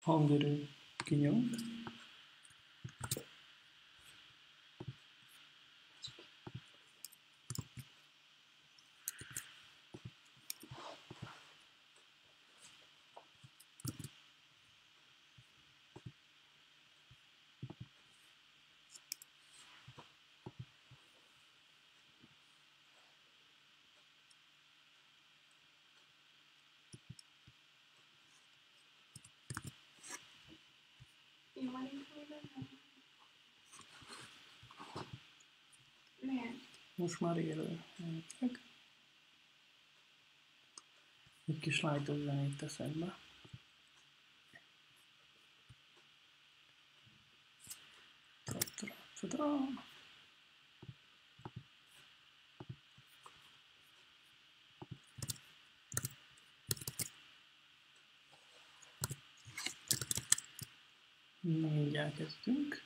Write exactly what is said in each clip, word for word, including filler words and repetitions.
hangerő kinyom. Most már élő. Egy kis light-os zenét teszek be. Mindjárt kezdünk.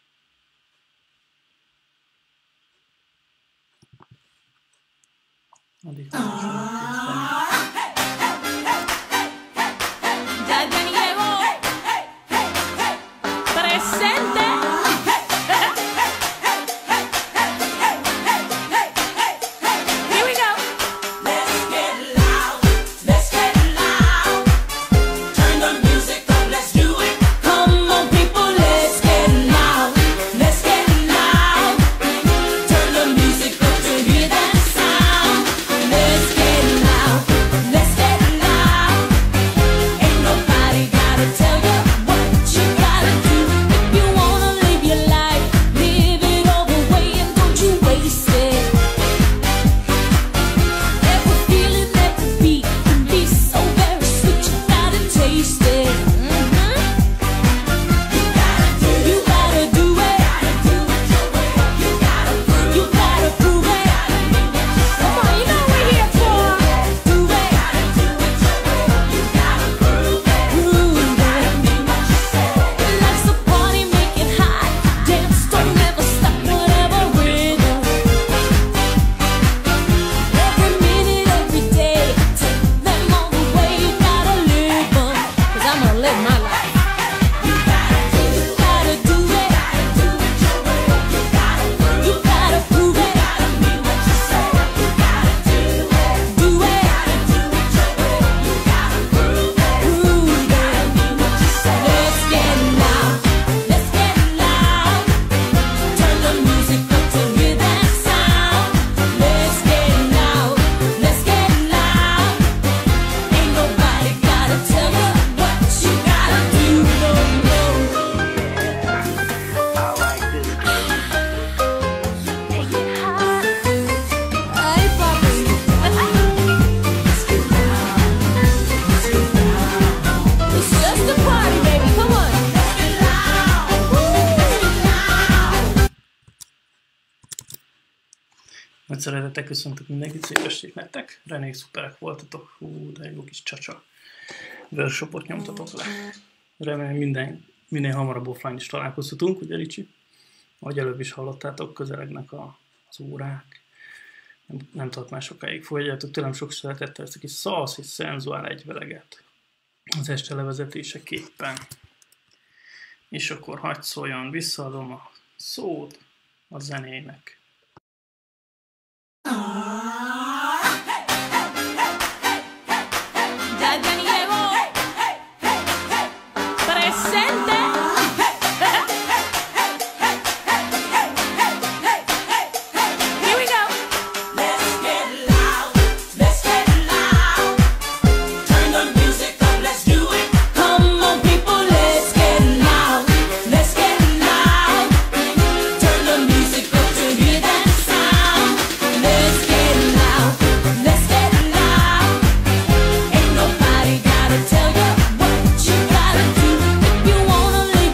Addig Ya Dani llegó, presente. Here we go. Let's get loud, let's get loud. Turn the music up, let's do it. Come on people, let's get loud, let's get loud. Turn the music up to hear that sound. Let's get loud, let's get loud. Ain't nobody gotta tell you what you gotta do. If you wanna live your life, live it all the way and don't you waste it. Every feeling, every beat can be so very sweet, you gotta taste it. Mhm. You gotta do it, you gotta do it, you gotta prove, you gotta prove it. Come on, you know what we're here for. Do it, you gotta prove it, prove it. Life's a party, make it hot. Dance, don't never stop, whatever rhythm. Every minute, every day, take them all the way. You gotta live 'em, 'cause I'm gonna live my life. You gotta do it, you gotta do it, you gotta prove it. Do it, prove it. Let's get loud, let's get loud. Turn the music up to hear that sound. Let's get loud, let's get loud. Ain't nobody gotta tell you what you gotta do. No, no. Make it hot. Hey, Bobby. It's just a party, baby. Come on. Nagy szeretettel köszöntök mindenkit, szép estét nektek. Reméljük szuperek voltatok. Hú, de jó kis csacsa workshopot nyomtatok le. Remélem minden, minél hamarabb offline is találkozhatunk, ugye Ricsi? Ahogy előbb is hallottátok, közelegnek a, az órák. Nem, nem tart már sokáig. Fogadjátok tőlem sok szeretettel ezt a kis szalsz és szenzuál egyveleget az este levezetéseképpen. És akkor hagyd szóljon, visszaadom a szót a zenének. Ya Dani llegó, presente. Here we go. Let's get loud, let's get loud. Turn the music up, let's do it. Come on people, let's get loud, let's get loud. Turn the music up to hear that sound. Let's get loud, let's get loud. Ain't nobody gotta tell you what you gotta do. If you wanna live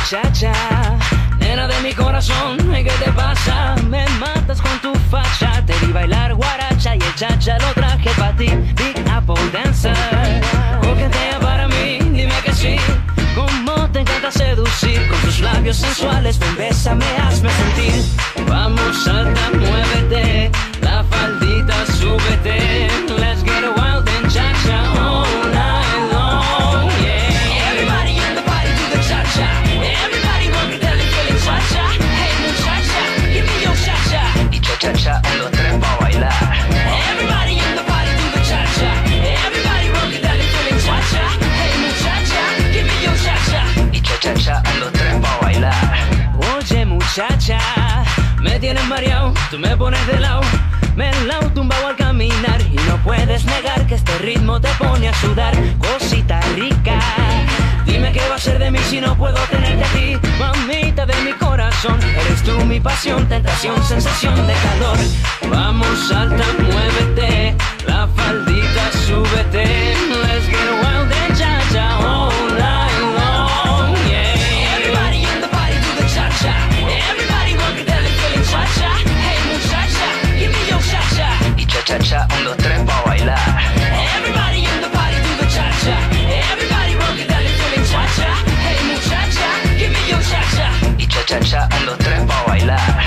muchacha, nena de mi corazón, ¿qué te pasa? Me matas con tu facha, te vi bailar guaracha y el chacha lo traje para ti. Big Apple Dancer, coquetea para mí, dime que sí. Cómo te encanta seducir, con tus labios sensuales, ven, bésame, hazme sentir. Vamos, salta, muévete, la faldita súbete. Let's get wild and cha-cha all night long, yeah. Everybody in the party do the cha-cha. Everybody rock it, tell it, feeling cha-cha. Hey muchacha, give me your cha-cha. Y cha-cha-cha, un, dos, tres, pa' bailar. Everybody in the party do the cha-cha. Everybody rock it, tell it, feeling cha-cha. Hey muchacha, give me your cha-cha. Y cha-cha-cha, un, dos, tres, pa' bailar. Oye muchacha, me tienes mareado, tú me pones de lado, me la tumbado al caminar y no puedes negar que este ritmo te pone a sudar. Cosita rica, dime qué va a ser de mí si no puedo tenerte a ti. Mamita de mi corazón, eres tú mi pasión, tentación, sensación de calor. Vamos, salta, muévete, la faldita súbete. Let's get wild and cha-cha all night long, yeah. Everybody in the party do the cha-cha. Everybody rock it, tell it, feeling cha-cha. Hey muchacha, give me your cha-cha. Y cha-cha-cha, un, dos, tres, pa' bailar. Everybody in the party do the cha-cha. Everybody rock it, tell it, feeling cha-cha. Hey muchacha, give me your cha-cha. Y cha-cha-cha, un, dos, tres, pa' bailar.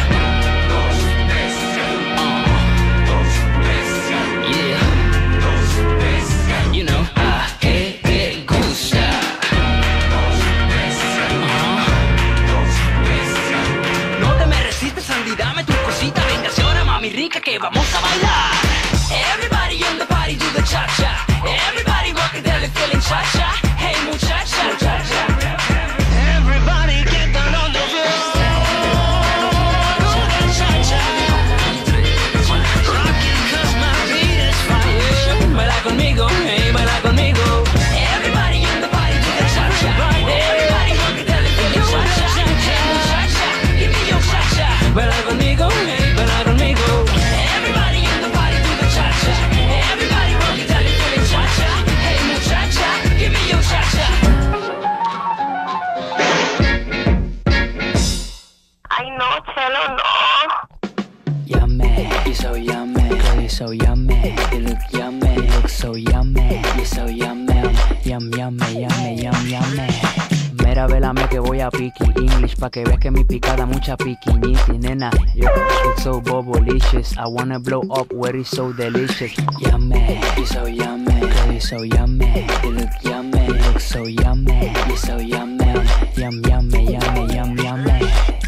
Yeah, you know, ah, que te gusta. No te me resistes, Sandy, dame tu cosita. Véngase ahora, mami rica, que vamos a bailar. Everybody in the party do the cha-cha. Everybody rock it, tell it, feeling cha-cha. Hey muchacha, cha-cha. Everybody get down on the floor. Do the cha-cha. Rock it 'cause my beat is fire. Baila conmigo, hey, baila conmigo. Everybody in the party do the cha-cha. Everybody rock it, tell it, feeling cha-cha. Hey muchacha, give me your cha-cha. Baila conmigo, hey, baila conmigo. Everybody in the party do the cha-cha. Everybody rock it, tell it, feeling cha-cha. Hey muchacha, give me your cha-cha. Ay, no, Chelo, no. Yummy, you're so yummy, girl, you're so yummy. You look yummy, you look so yummy. You're so yummy, yum, yummy, yummy, yum, yummy. Mira, velame que voy a picky English pa' que veas que mi picada mucha piquiñiti, nena. Your crush looks so bobolicious. I wanna blow up where it's so delicious. Yummy, you're so yummy, girl, you're so yummy. You look yummy, you look so yummy. You're so yummy, yum, yummy, yummy, yum, yummy.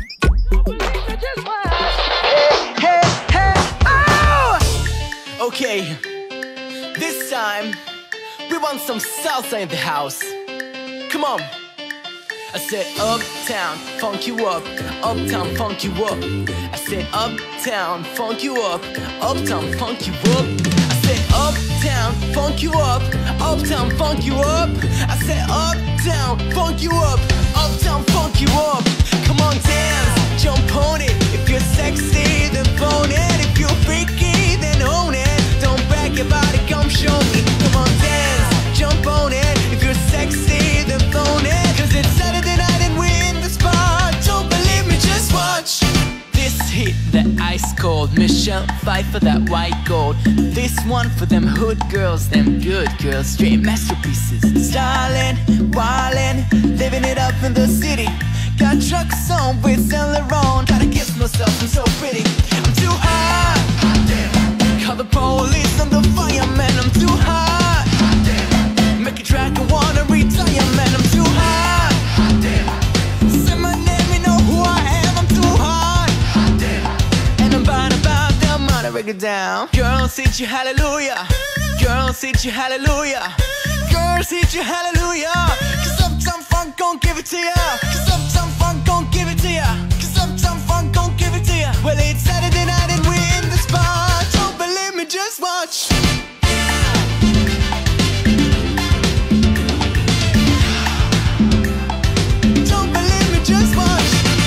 Hey, hey, oh! Okay, this time we want some salsa in the house. Come on. I said uptown, funk you up, uptown, funk you up. I said uptown, funk you up, uptown, funk you up. I said uptown, funk you up, uptown, funk you up. I said uptown, funk you up, uptown, funk you up. Come on, dance, jump on it. If you're sexy, then phone it. If you're freaky, then own it. Don't brag about it, come show me. Come on, dance, jump on it. If you're sexy, then phone it. Cause it's Saturday night and we're in the spot. Don't believe me, just watch. This hit, the ice cold. Michelle Pfeiffer, that white gold. This one for them hood girls, them good girls. Straight masterpieces. Stylin', wildin', living it up in the city. Got trucks on with Saint Laurent. Gotta kiss myself, I'm so pretty. I'm too hot. Call the police, I'm the fireman. I'm too hot. Make a track, I wanna retire, man. I'm too hot. Say my name, you know who I am. I'm too hot. And I'm bad about that money, break it down. Girls hit you, hallelujah. Girls hit you, hallelujah. Girls hit you, hallelujah. Cause Uptown Funk gon' give it to ya. Cause Uptown Funk gon' give it to ya. Cause Uptown Funk gon' give it to ya. Well, it's Saturday night and we're in the spot. Don't believe me, just watch. Don't believe me, just watch.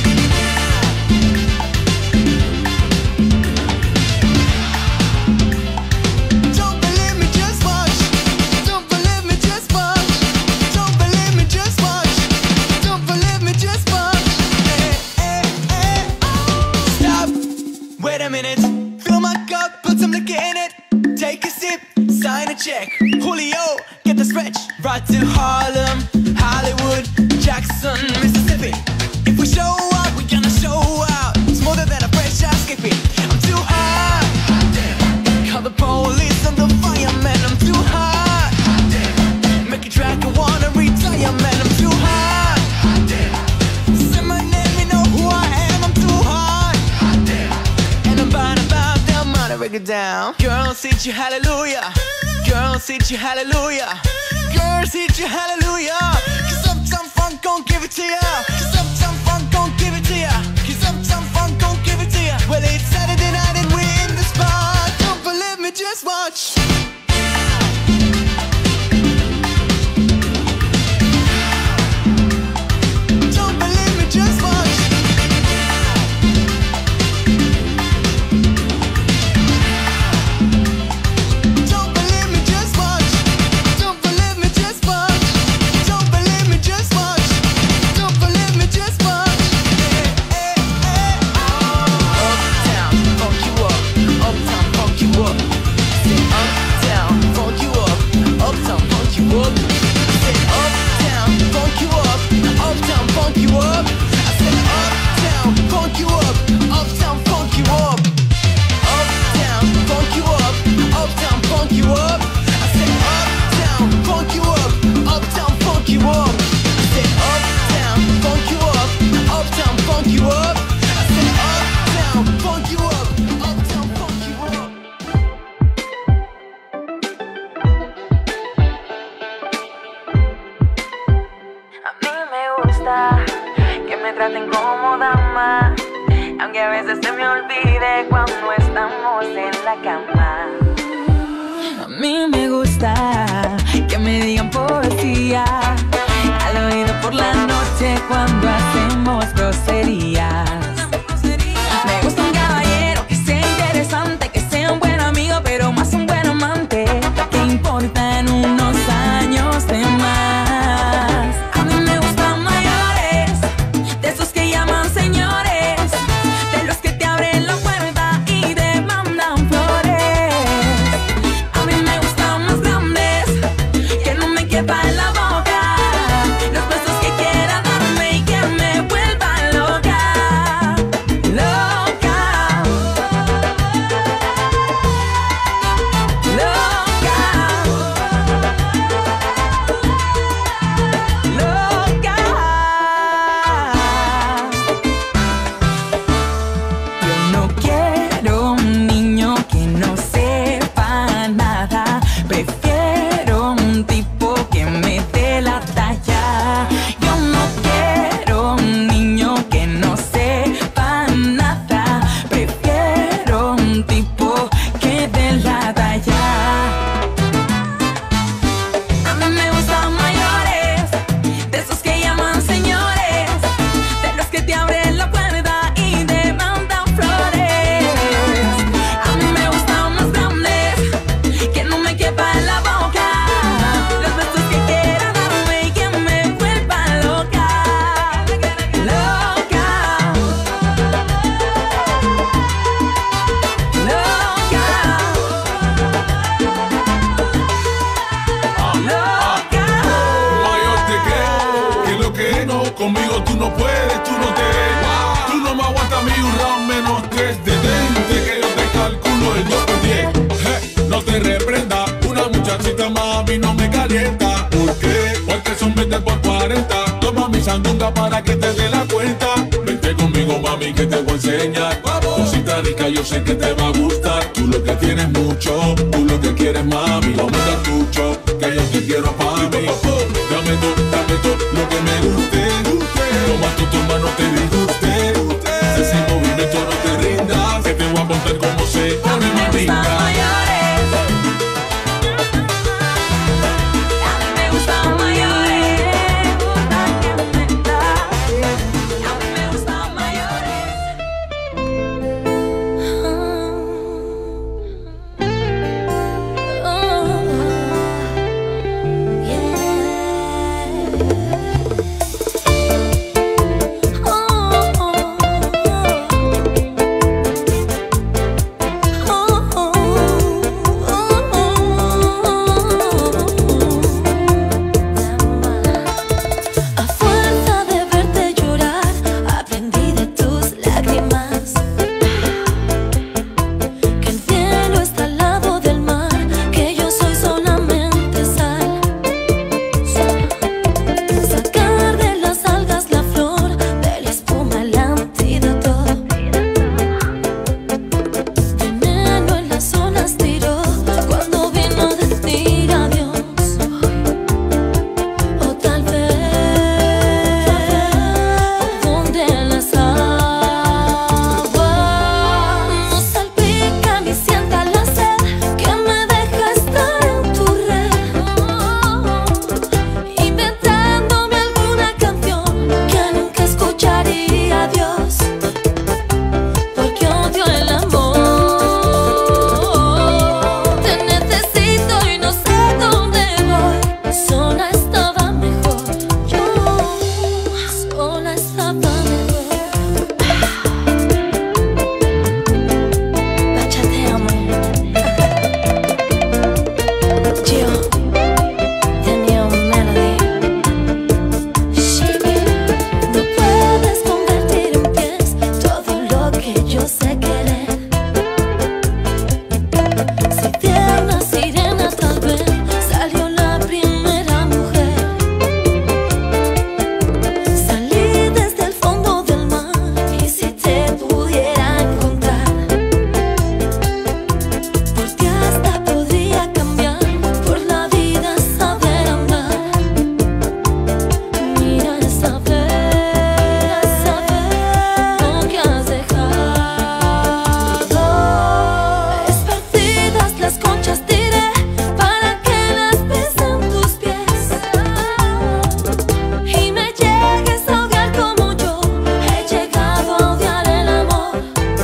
Don't believe me, just watch. Don't believe me, just watch. Don't believe me, just watch. Don't believe me. down. Girls, hit you hallelujah. Girls, hit you hallelujah. Girls, hit you hallelujah. Cause Uptown Funk gon' give it to ya. Cause Uptown Funk gon' give it to ya. Cause Uptown Funk gon' give it to ya. Well, it's Saturday night and we're in the spot. Don't believe me, just watch. Don't believe me, just watch. Don't believe me, just watch. Don't believe me, just watch. Don't believe me, just watch. Don't believe me, just watch. Eh, eh, eh, oh. Uptown, funk you up. Uptown, funk you up. Say uptown, funk you up. Uptown, funk you up. Say uptown, funk you up. Uptown, funk you up. I said uptown, funk you up. Uptown, funk you up. Uptown, funk you up. Uptown, funk you up. I said uptown, funk you up. Uptown, funk you up. I said uptown, funk you up. Uptown, funk you up. I said uptown, funk you up. Uptown, funk you up. A mí me gusta que me traten como dama, aunque a veces se me olvide cuando estamos en la cama. A mí me gusta que me digan poesía al oído por la noche cuando hacemos groserías. Me gusta un caballero que sea interesante, que sea un buen amigo, pero más un buen amante. ¿Qué importa en unos años de más? A mí me gustan mayores, de esos que llaman señores, de los que te abren la puerta y te mandan flores. A mí me gustan más grandes, que no me quepa en la boca, los besos que quiera darme y que me vuelva loca, loca, loca, loca. Yo no quiero un niño que no sepa nada, prefiero un tipo que me dé la talla. Yo no quiero un niño que no sepa nada, prefiero un tipo que dé la talla. A mí me gustan mayores, de esos que llaman señores, de los que te abren la puerta y te mandan flores. A mí me gustan más grandes, que no me quepa en la boca, los besos que quiera darme y que me vuelva loca, loca, loca, Mayor te creo que lo que no, conmigo tú no puedes, tú no te ves. Tú no me aguantas a mí un round menos tres. Detente que yo te calculo el dos por diez. Je, no te reprenda, una muchachita más a mí no me calienta. ¿Por qué? Porque son veinte por cuarenta. Toma mi sandunga para que te dé la cuenta. Vente conmigo mami que te voy a enseñar cosita rica, yo sé que te va a gustar. Tú lo que tienes mucho, tú lo que quieres mami, vamos a dar tucho, que yo te quiero pa' mí. Dame todo, dame todo lo que me guste. Toma tu toma, no te disguste. Ese movimiento no te rindas, que te voy a montar como se A mí pone me gustan mamita. mayores, a mí me gustan mayores, gusta que me da. A mí me gustan mayores. Oh, yeah. estaba mejor. Bachateame. Gio, tenía un melody. No puedes convertir en pies todo lo que yo sé querer. Si tierna sirena tal vez salió la primera mujer. Salí desde el fondo del mar y si te pudiera encontrar, porque hasta podría cambiar por la vida saber andar. Mira saber, saber lo que has dejado. Esparcidas las conchas tiré para que las besen tus pies y me llegues a ahogar como yo he llegado a odiar el amor.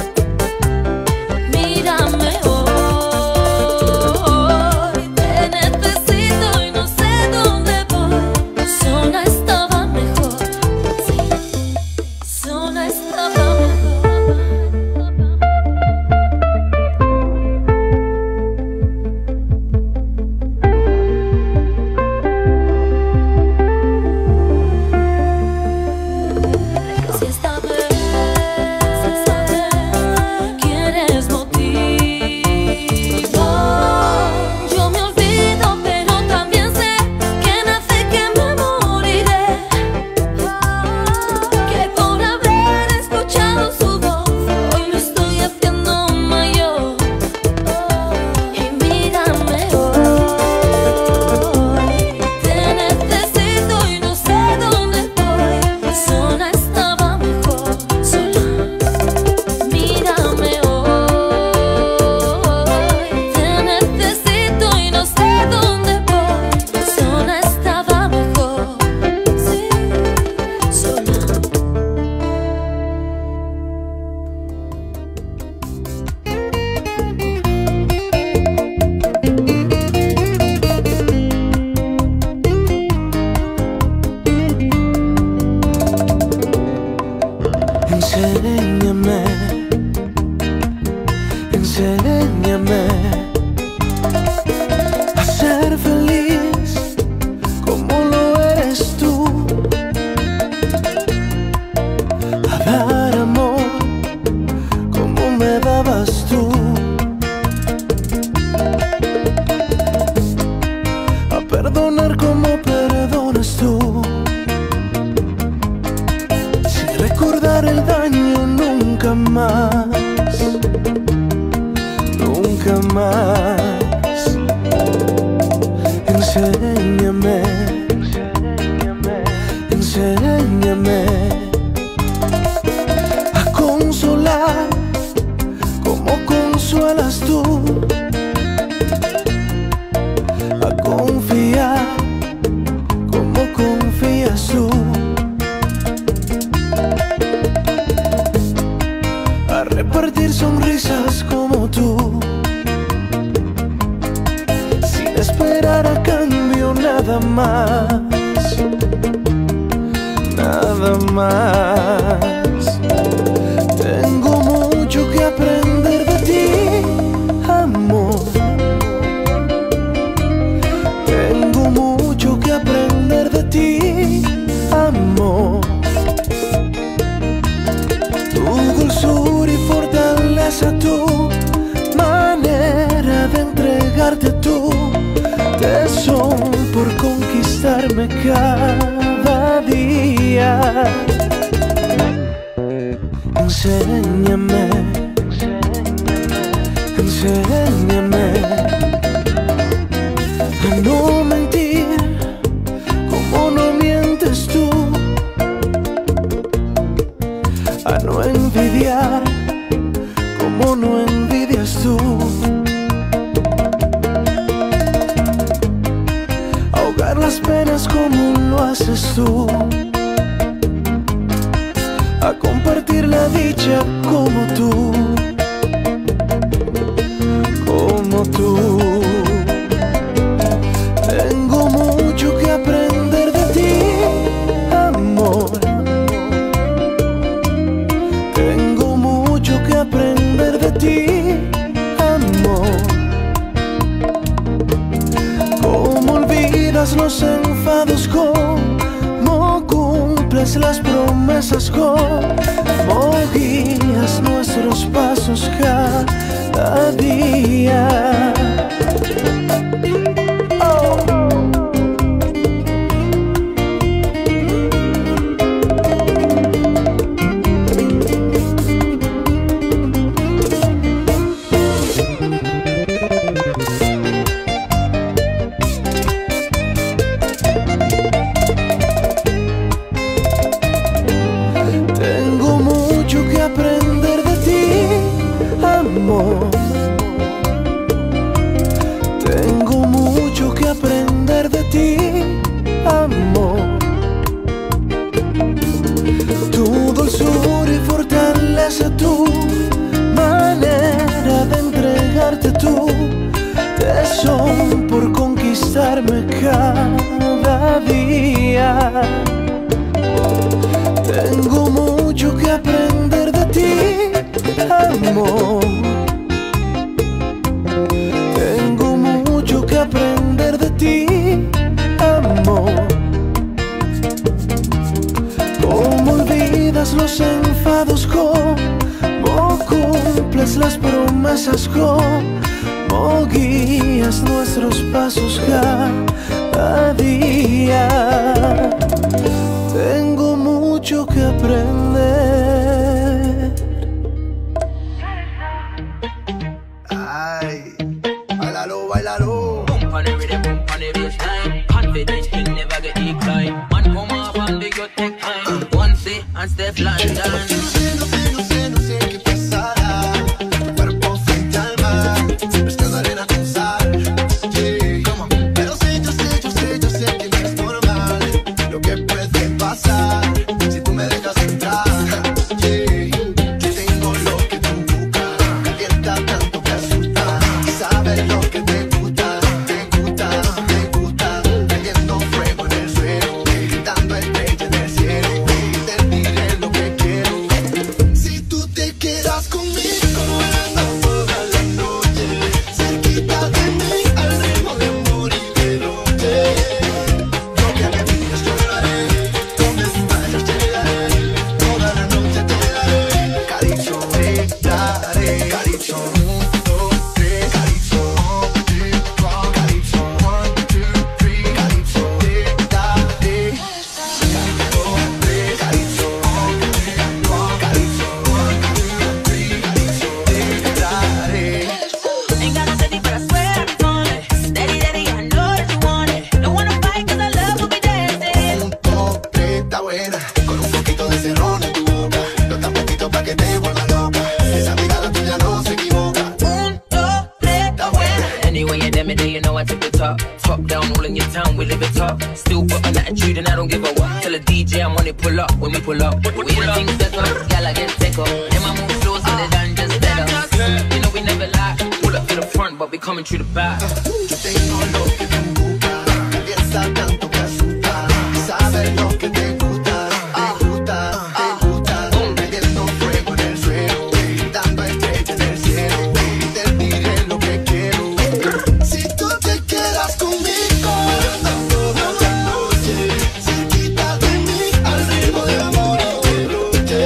Mírame hoy, te necesito y no sé dónde voy. Sola estaba mejor, sí, sola estaba mejor. Si esta vez, si esta vez quieres motivo, yo me olvido, pero también sé que nace que me moriré, que por haber escuchado su voz hoy me estoy haciendo mayor. Y mírame hoy, te necesito y no sé dónde voy. Sola estaba mejor, sola. Mírame hoy, te necesito y no sé dónde voy. Sola estaba mejor, sí, sola. Enséñame, enséñame a ser feliz como lo eres tú, a dar amor como me dabas tú, a perdonar como perdonas tú, sin recordar el daño nunca más, nunca más. Enséñame, enséñame a consolar como consuelas tú, a confiar como confías tú, a repartir sonrisas como tú, sin esperar a cambio nada más, nada más. Tengo mucho que aprender de ti, amor. Tengo mucho que aprender de ti, amor. Tu dulzura y fortaleza, tu manera de entregarte tú, tesón por conquistarme cada día. Enséñame, enséñame a no mentir como no mientes tú, a no envidiar como no envidias tú, ahogar las penas como lo haces tú, a compartir la dicha como tú, como tú. Tengo mucho que aprender de ti, amor. promesas, como guías nuestros pasos cada día. Oh. Tengo mucho que aprender de ti, amor. Tengo mucho que aprender de ti, amor. Tu dulzura y fortaleza, tu manera de entregarte, tu tesón por conquistarme cada día. Tengo mucho que aprender de ti, amor. Tengo mucho que aprender de ti, amor. Cómo olvidas los enfados, cómo cumples las promesas, cómo guías nuestros pasos cada día. Tengo mucho que aprender. Ay, bailalo, bailalo. Pump on the rhythm, pump on the bassline. Confidence can never get declined. Man, come off and big your tech time. One sit and step London. No sé, no sé, no sé, no sé qué pasará. Tu cuerpo frente al mar, mezclando arena con sal. Yeah, come on. Pero sé, yo sé, yo sé, yo sé que no es normal lo que puede pasar si tú me dejas entrar. Yeah, yo tengo lo que tú buscas, calienta tanto que asusta. Sabes lo que te gusta, te gusta, te gusta. Prendiendo fuego en el suelo, gritando estrella en el cielo. Te diré lo que quiero. Si tú te quedas conmigo, bailando toda la noche, cerquita de mí, al ritmo de amor y de noche. Lo que me pidas yo lo haré, donde vayas llegaré, toda la noche te daré. Cariño te daré, cariño un, dos, tres, cariño one, two, cariño one, two, three, cariño te daré. Cariño tres, cariño one, two, cariño one, two, three, cariño te daré. Ain't got no steady, but I swear I'll be falling. Steady, steady, I know that you want it. Don't wanna fight, cause I love will be dancing. Un, dos, tres, está buena, con un poquito de cerrón en tu boca. No tan poquito pa' que te vuelva loca. Esa mirada tuya no se equivoca. Un, dos, tres, está buena. Anyway, you damn it, you know I tip the top. Top down, all in your town, we live it top. Still got an attitude and I don't give a what. Tell a D J I'm on it, pull up when we pull up. We the things that up, y'all I get take up. And my move slow, so they done just better. You know we never lie, pull up to the front, but we coming through the back. Yo tengo lo que tú buscas, piensa tanto que asusta. Sabes lo que te gusta, te gusta, te gusta. Prendiendo fuego en el suelo, gritando estrella en el cielo. Te diré lo que quiero. Si tú te quedas conmigo, bailando toda la noche, cerquita de mí, al ritmo de amor y de noche.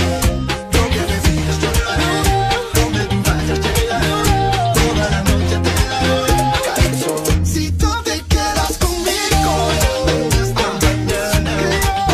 Lo que me pidas yo lo haré, donde vayas llegaré, toda la noche te daré. Cariño, si tú te quedas conmigo, esta mañana,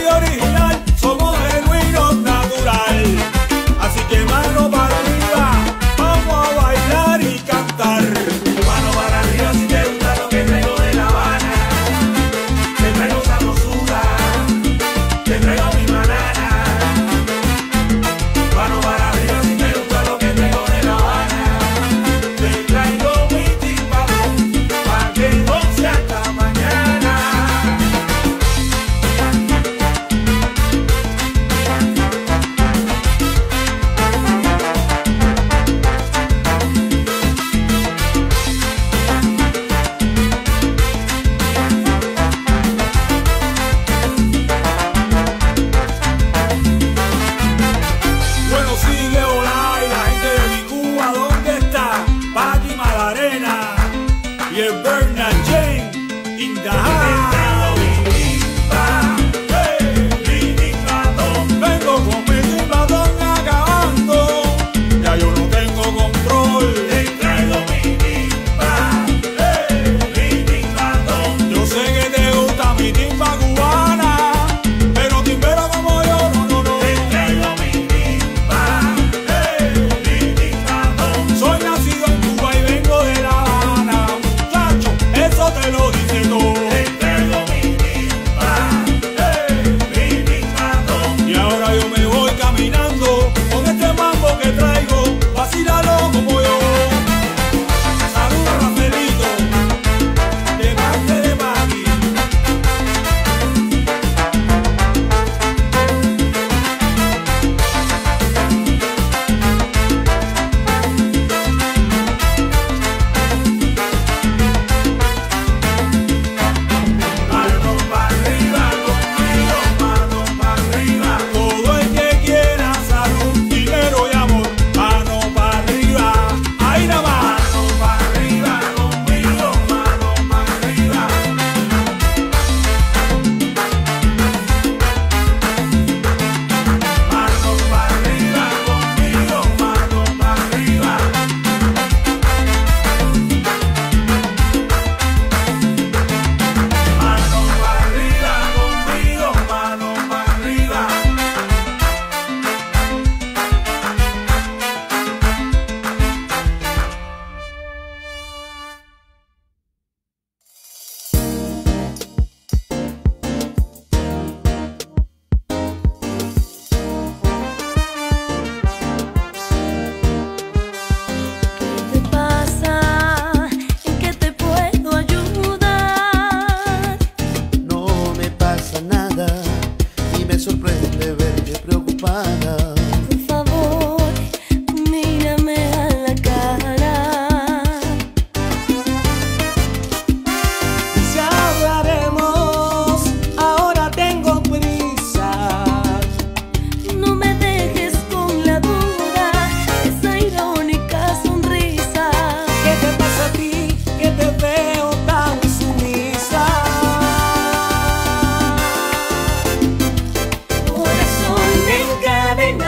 original, somos genuinos, natural. Así que mano para arriba, vamos a bailar y cantar. Mano para arriba si te gusta lo que traigo de La Habana. Te traigo sabrosura, te traigo mi banana. Mano para arriba si te gusta lo que traigo de La Habana. Te traigo mi timbal, pa' que goce hasta mañana. Bueno, sigue hola y la gente de mi Cuba, ¿dónde está? Paqui Malarena y el Bernard Jane in the house. Vengo con mi timbatón acabando, ya yo no tengo control. Te traigo mi timba, mi timbatón. Yo sé que te gusta mi timba cubana, pero timbero como yo, no, no, no. Te traigo mi soy nacido en Cuba y vengo de La Habana, muchacho, eso te lo dice todo. Te traigo mi timba, mi timbatón. Y ahora yo me voy caminando con este mambo que traigo, vacílalo como yo. Saludos a Rafaelito, de parte de Paqui. Mano pa' arriba conmigo, mano pa' arriba. Todo el que quiera salud, dinero y amor. Mano pa' arriba, ahí nada más. Mano pa' arriba conmigo, mano pa' arriba. Mano pa' arriba conmigo, mano pa' arriba. Mano pa' arriba conmigo, mano pa' arriba. ¿Qué te pasa? ¿En qué te puedo ayudar? No me pasa nada y me sorprende verte preocupada. Por favor, mírame a la cara. Ya hablaremos, ahora tengo prisa. No me dejes con la duda, esa irónica sonrisa. ¿Qué te pasa a ti que te veo tan sumisa? Corazón encadenado.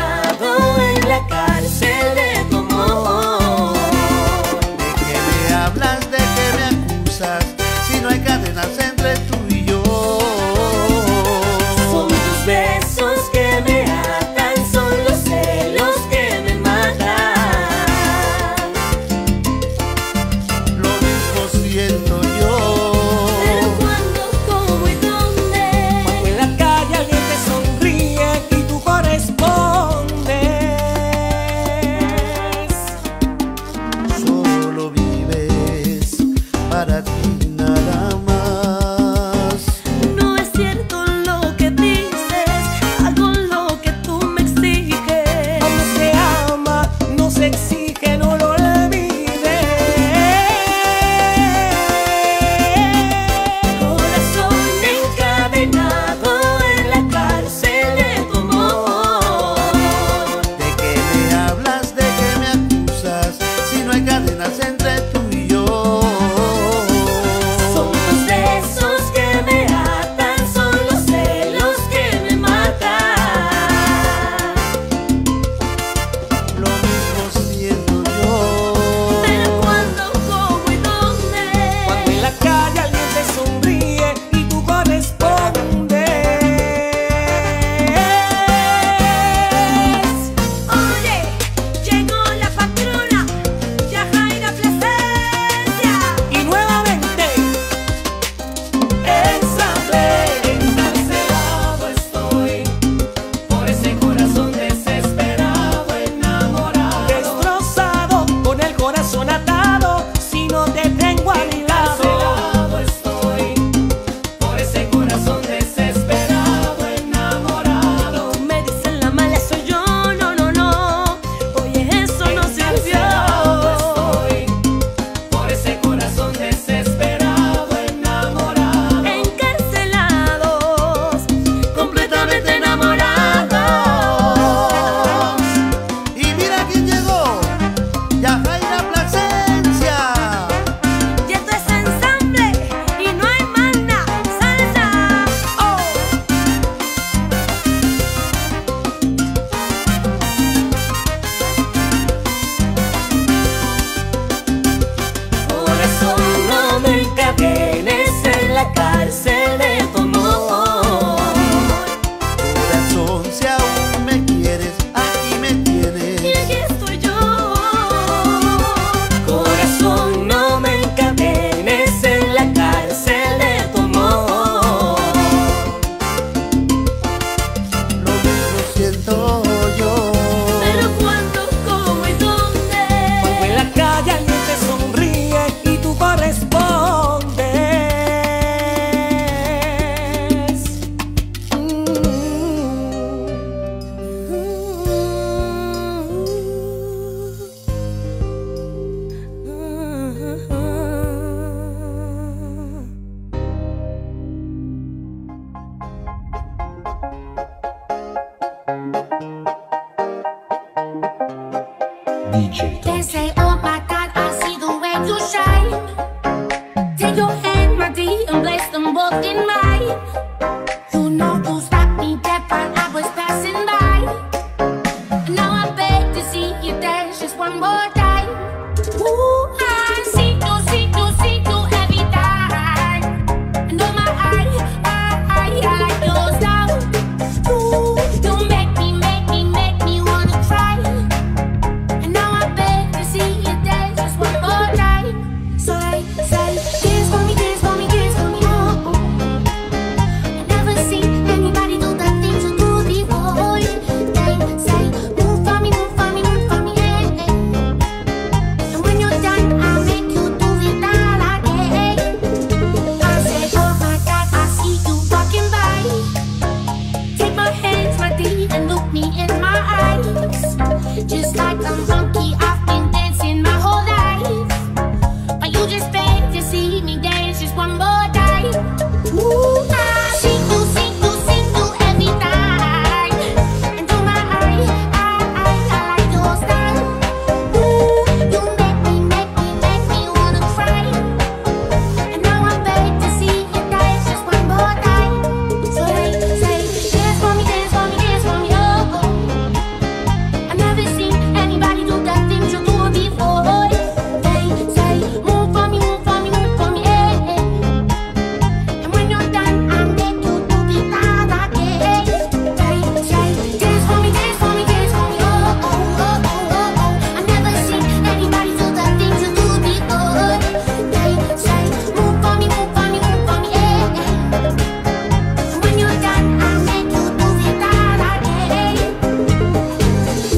They say, oh my God, I see the way you shine. Take your hand, my dear, and place them both in mine. You know you stopped me dead while I was passing by. Now I beg to see you dance just one more time. Ooh, I see you, see you, see you every time. And oh my, I, I, I, I like your style. Ooh, you make me, make me, make me wanna cry. And now I beg to see you dance just one more time. So they say, dance for me, dance for me, dance for me, oh, oh. I never seen anybody do the things you do before. They say, move for me, move for me, move for me, yeah, yeah. And when you're done, I'll make you do it all again. I said, oh my God, I see you walking by. Take my hands, my dear, and look me in my eyes. Just like a monkey, I've been dancing my whole life. But you just beg to see me dance just one more time. Ooh, I see you, see you, see you every time. And oh my, I, I, I, I like your style. Ooh, you make me, make me, make me wanna cry. And now I beg to see you dance just one more time. So they say, dance for me, dance for me, dance for me, oh, oh. I never seen anybody do the things you do before. They say, move for me, move for me, move for me, yeah, yeah. And when you're done, I'll make you do it all again. They say, dance for me, dance for me, dance for me, oh, oh, oh, oh, oh, oh. I never seen anybody do the things you do before. They say, move for me, move for me, move for me, yeah, yeah. And when you're done, I'll make you do it all again.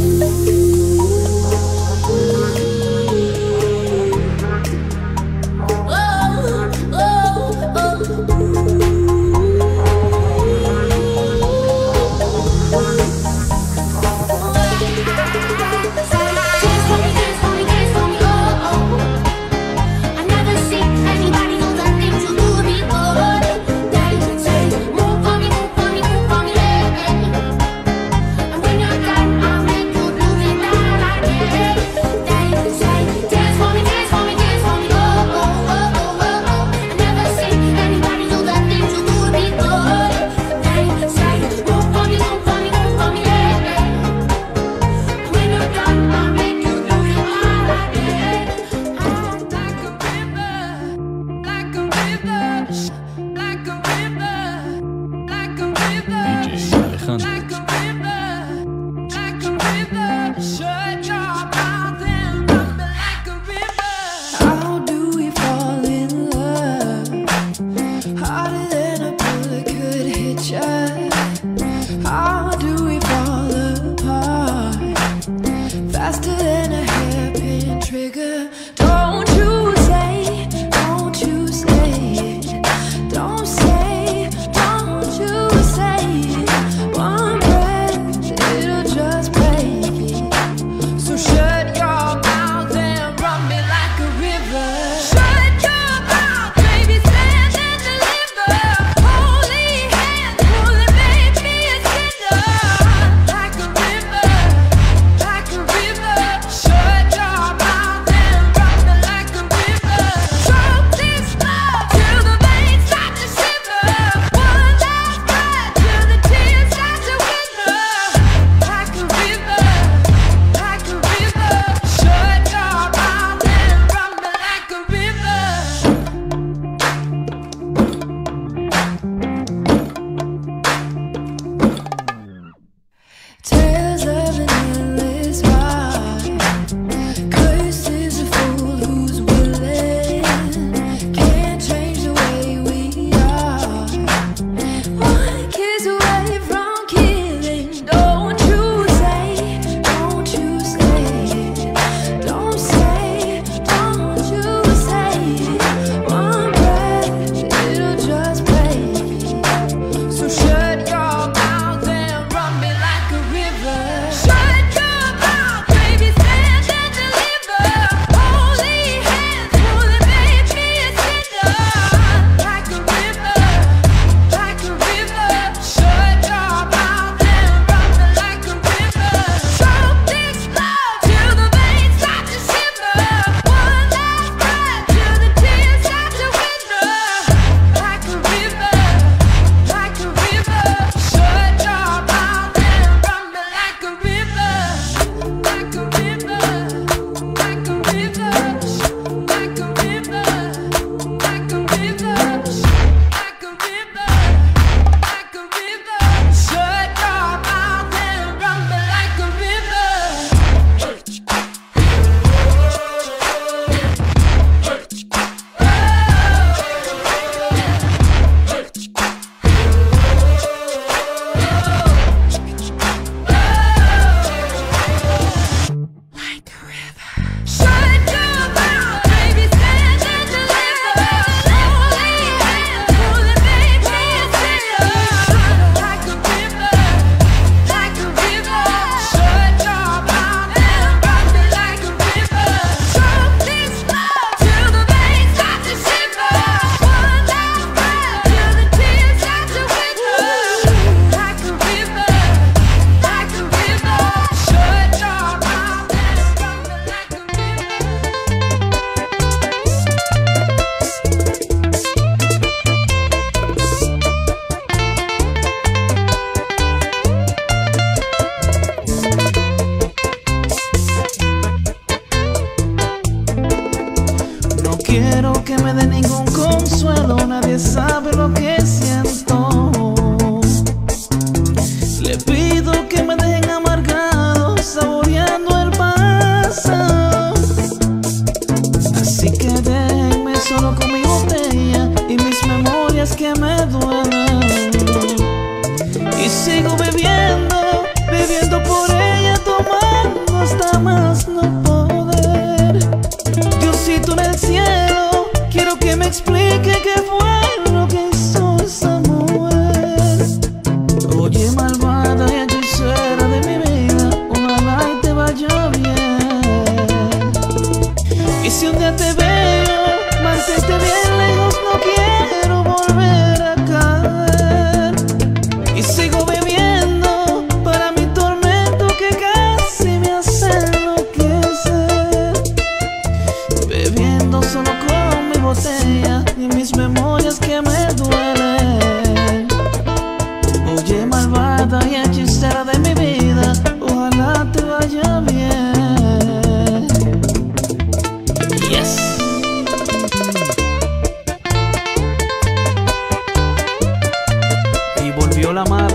How do we fall in love? Harder than a bullet could hit ya. How do we fall apart? Faster than a hairpin trigger. Don't you say, don't you say it. Don't say, don't you say it. One breath, it'll just break it. So shut your mouth and run me like a river. Shut your mouth, baby, stand and deliver. Holy hands pulling me quiero que me dé ningún consuelo, nadie sabe lo que siento. Le pido que me dejen amargado, saboreando el pasado. Así que déjenme solo con mi botella y mis memorias que me duelen. Y sigo bebiendo, bebiendo por ella, tomando hasta más no poder. Diosito en el cielo, quiero que me explique qué fue lo que hizo esa mujer. Oye, malvada y hechicera de mi vida, ojalá y te vaya bien. Y si un día te veo, mantente bien lejos, no quiero volver a caer. Y sigo bebiendo para mi tormento que casi me hace enloquecer. Bebiendo solo con mi botella y mis memorias que me duelen. Oye, malvada y hechicera de mi vida, ojalá te vaya bien. Yes. Y volvió la madre.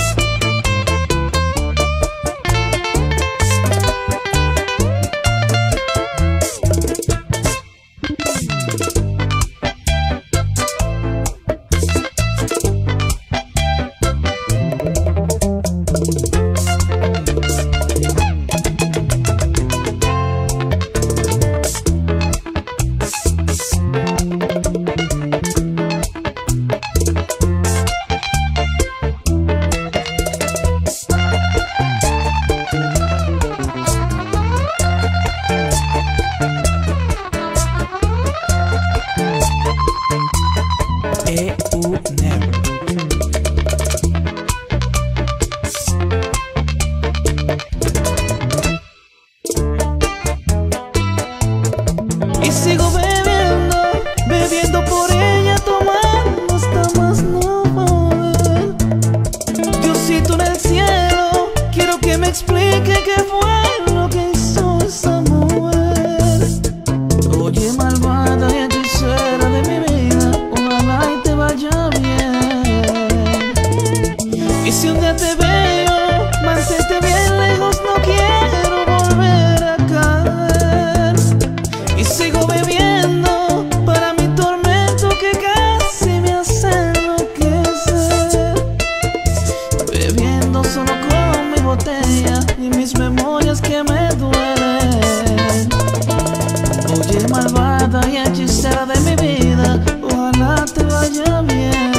Y sigo bebiendo, bebiendo por ella, tomando hasta más no poder. Diosito en el cielo, quiero que me explique qué fue lo que hizo esa mujer. Oye, malvada y hechicera de mi vida, ojalá y te vaya bien. Y si un día te veo, mantente bien lejos, no quiero volver a caer. Y sigo bebiendo para mi tormento que casi me hace enloquecer. Bebiendo solo con mi botella y mis memorias que me duelen. Oye, malvada y hechicera de mi vida, ojalá te vaya bien.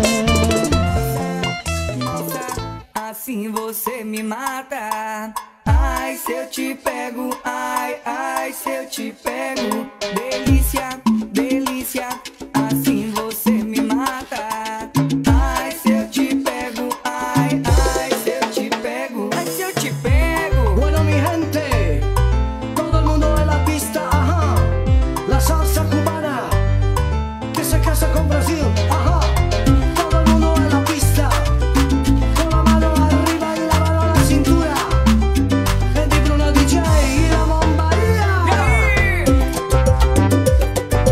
Assim você me mata. Ai, se eu te pego, ai, ai, se eu te pego. Delícia, delícia, assim você me mata. Ai, se eu te pego, ai, ai, se eu te pego. Ai, se eu te pego. Bueno, mi gente, todo el mundo en la pista, ajá. La salsa cubana que se casa con Brasil, ajá. Todo el mundo en la pista, con la mano arriba y la mano a la cintura. El D J y la bombaría.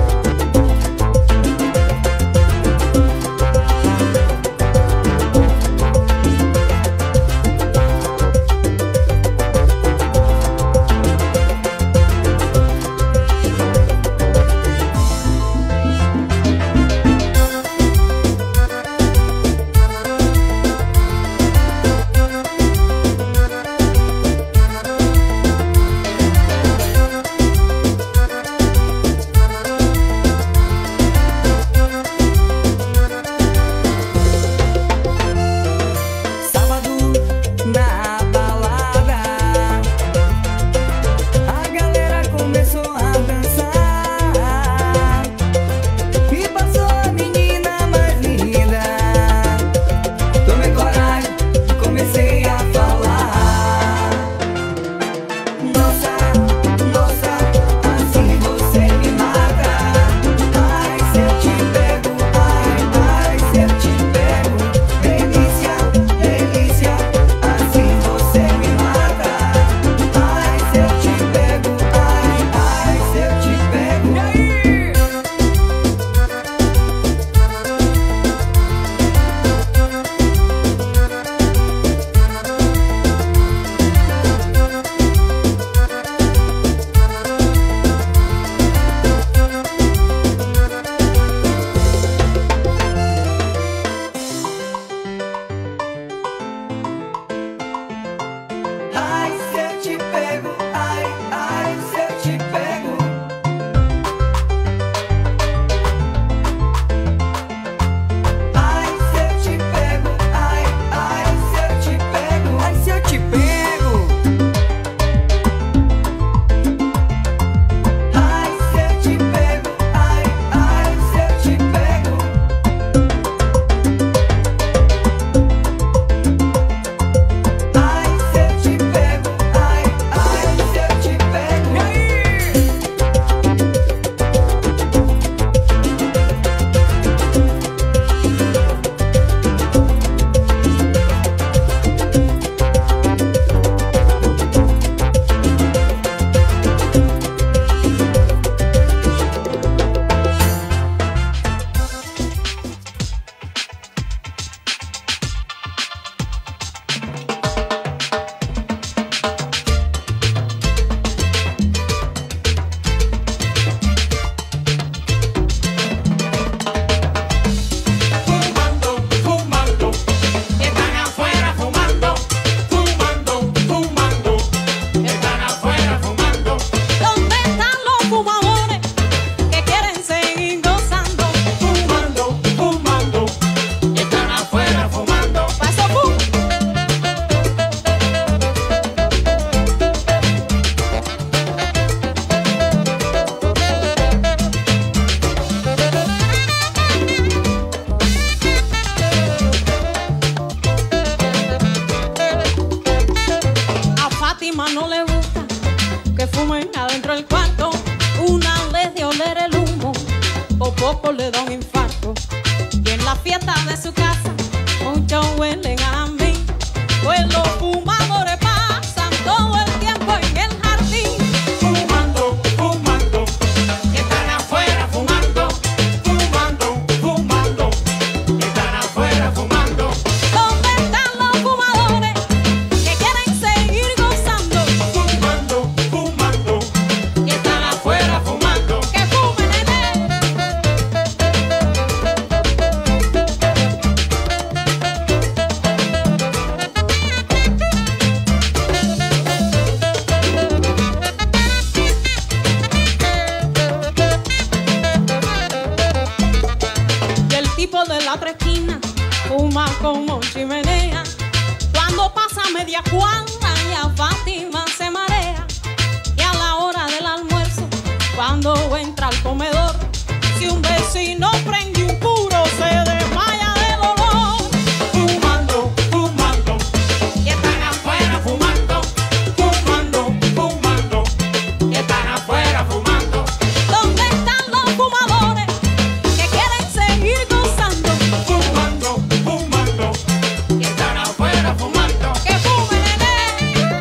le da un infarto. Y en la fiesta de su casa, muchos huelen a mí. Pues los fumadores pasan todo el tiempo en el jardín. Fumando, fumando, Que están afuera fumando. fumando, fumando, están afuera fumando. ¿Dónde están los fumadores que quieren seguir gozando? Fumando, fumando, Que están afuera fumando. Que fumen, nene. Y el tipo de la otra esquina fuma como chimenea. Cuando pasa media cuadra ya Fátima se marea. Y a la hora del almuerzo, cuando entra al comedor, si un vecino prende un puro se desmaya de dolor. fumando, fumando, Y están afuera fumando. fumando, fumando, Están afuera fumando. ¿Dónde están los fumadores que quieren seguir gozando? Fumando, fumando, Están afuera fumando. Que fumen, nene.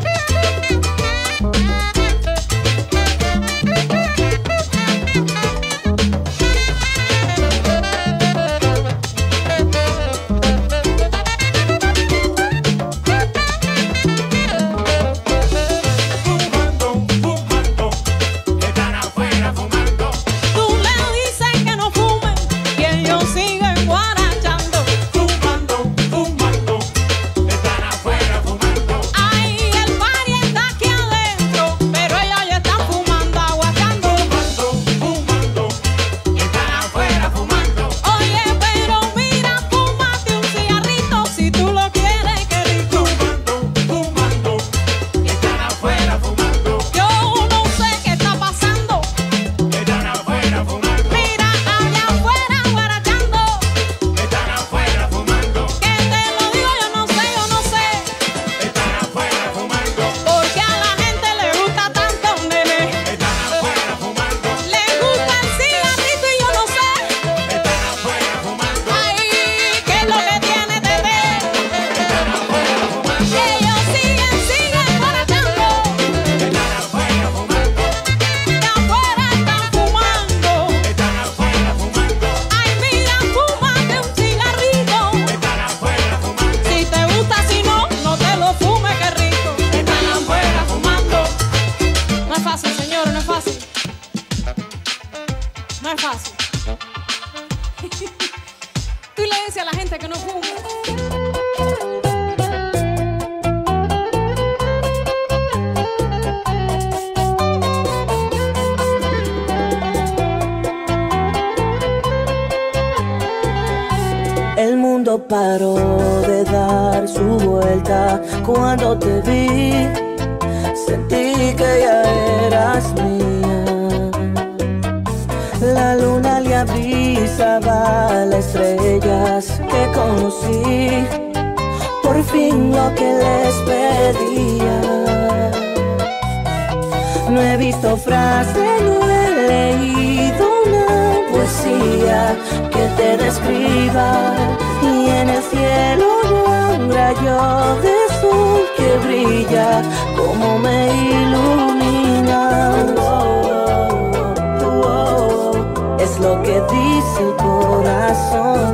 fumando, fumando, están afuera fumando. Tú le dices que no fumen y ellos siguen guarachando. Fumando, fumando, están afuera fumando. Ay, el party está aquí adentro, pero ellos ya están fumando, aguantando. Fumando, están afuera fumando. Oye, pero mira, fúmate un cigarrito si tú lo quieres, qué rico. Fumando, están afuera fumando. Yo no sé qué está pasando. Están afuera fumando. Mira, allá afuera guarachando. Están afuera fumando. Que te lo digo, yo no sé, yo no sé. Están afuera fumando. Porque a la gente le gusta tanto, nene. Están afuera fumando. Le gusta el cigarrito y yo no sé. Están afuera fumando. Ay, ¿qué es lo que tiene, bebé? Están afuera fumando. Ellos siguen, siguen guarachando. Están afuera fumando. De afuera están fumando. Están afuera fumando. Ay, mira, fúmate un cigarrito. Están afuera fumando. Si te gusta, si no, no te lo fumes, qué rico. Están afuera fumando. No es fácil, señores, no es fácil. No es fácil. Tú le dices a la gente que no fume. El mundo paró de dar su vuelta cuando te vi. Sentí que ya eras mía. La luna le avisaba a las estrellas que conocí. Por fin lo que les pedía. No he visto frase, no he leído una poesía que te describa. Y en el cielo no un rayo de sol que brilla como me ilumina. Oh, oh, oh, es lo que dice el corazón.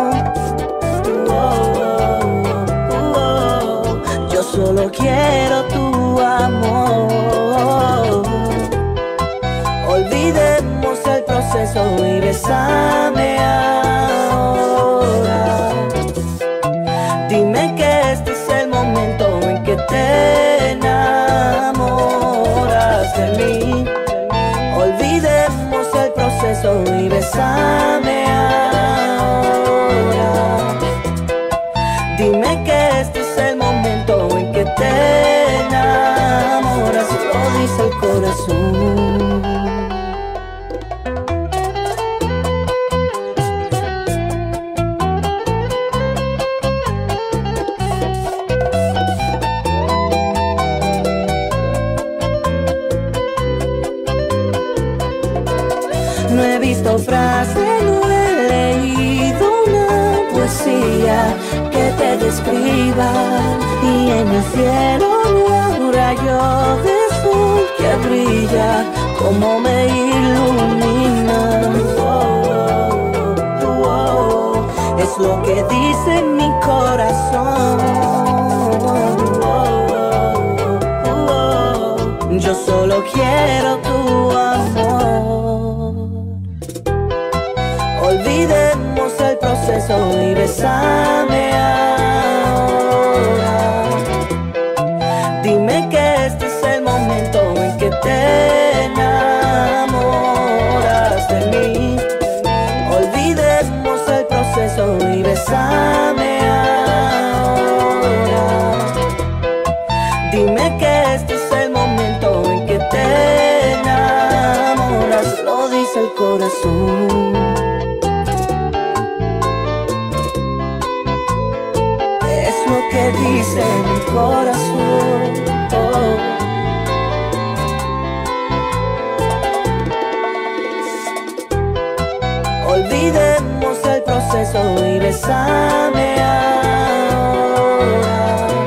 Oh, oh, oh, yo solo quiero tu amor. Olvidemos el proceso y besame ahora. Dime que este es el momento en que te enamoras de mí. Olvidemos el proceso y besame ahora. Dime que este es el momento en que te enamoras. Lo dice el corazón. te escriba y en el cielo un rayo de sol que brilla como me ilumina. Oh, oh, oh, es lo que dice mi corazón. Oh, oh, oh, yo solo quiero tu amor. Olvidemos el proceso y besame ahora. Dime que este es el momento en que te enamoras de mí. Olvidemos el proceso y besame ahora. Dime que este es el momento en que te enamoras. Lo dice el corazón. Que dice mi corazón. Oh. Olvidemos el proceso y besame ahora.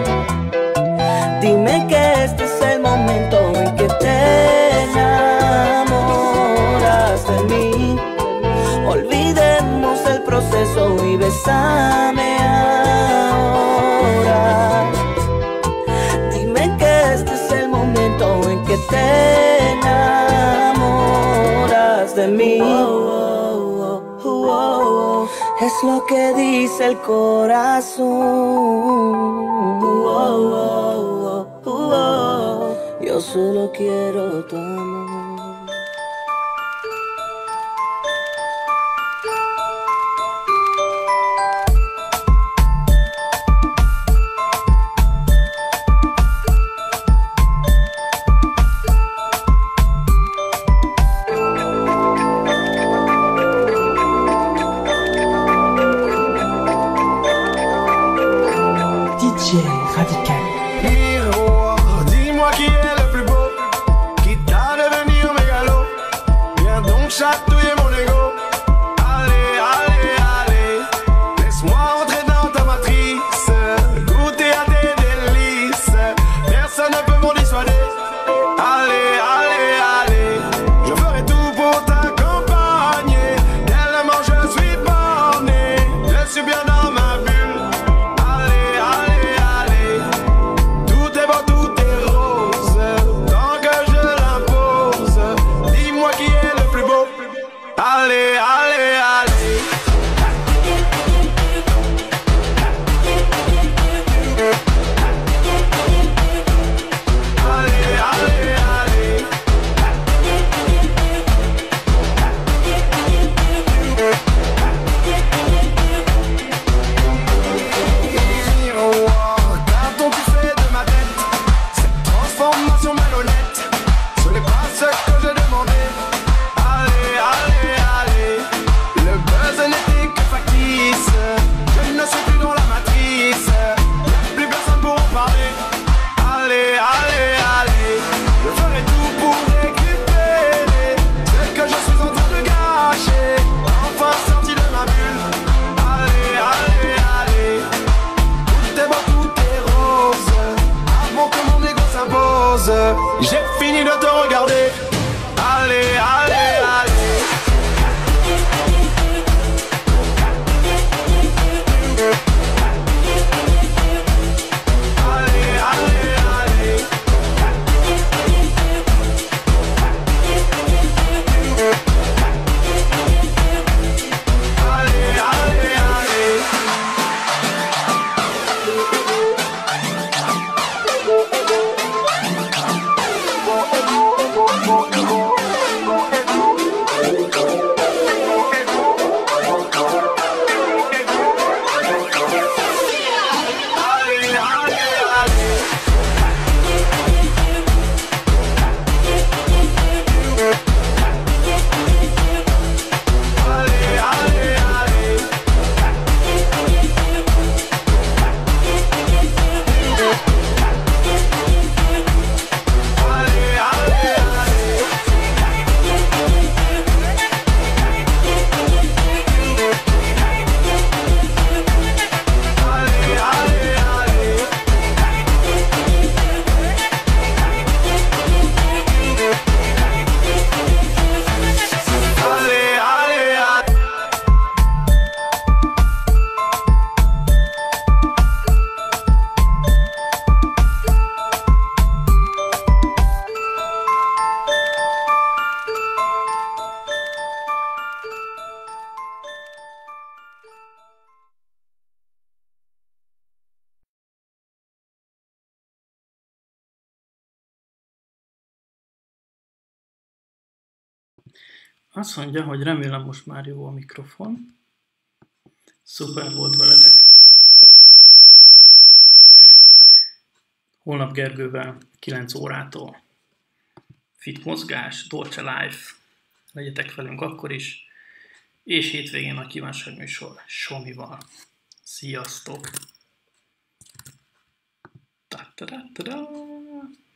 Dime que este es el momento en que te enamoras de mí. Olvidemos el proceso y besame ahora. Dime que este es el momento en que te enamoras de mí. Oh, oh, oh, oh, oh. Es lo que dice el corazón. Oh, oh, oh, oh, oh. Yo solo quiero tu amor. Miroir, dis-moi qui est le plus beau, qui t'a devenir mégalo. Viens donc chatouiller mon ego. Allez, allez, allez, laisse-moi entrer dans ta matrice, goûter à tes délices. Personne ne peut m'en dissuader. Allez, allez, allez, je ferai tout pour t'accompagner. Tellement je suis borné, je suis bien dans ma bulle. Allez, allez, allez. Allez, allez, allez. Miroir, carton tu fais de ma tête. Cette transformation malhonnête, ce n'est pas ce que je demandais. Allez, allez, allez, le buzz n'était que factice. Je ne suis plus dans la matrice, plus personne pour en parler. Allez, allez, allez, je ferai tout pour récupérer ce que je suis en train de gâcher. Enfin sorti de ma bulle. Allez, allez, allez, tout est beau, tout est rose, avant que mon ego s'impose. J'ai fini de te regarder. Allez, allez, allez. Allez, allez, allez. Allez, allez, allez. Azt mondja, hogy remélem most már jó a mikrofon. Szuper volt veletek. Holnap Gergővel kilenc órától Fit Mozgás, Dolce Life. Legyetek velünk akkor is. És hétvégén a kívánságműsor Somival. Sziasztok! Ta-ta-ta-ta-da!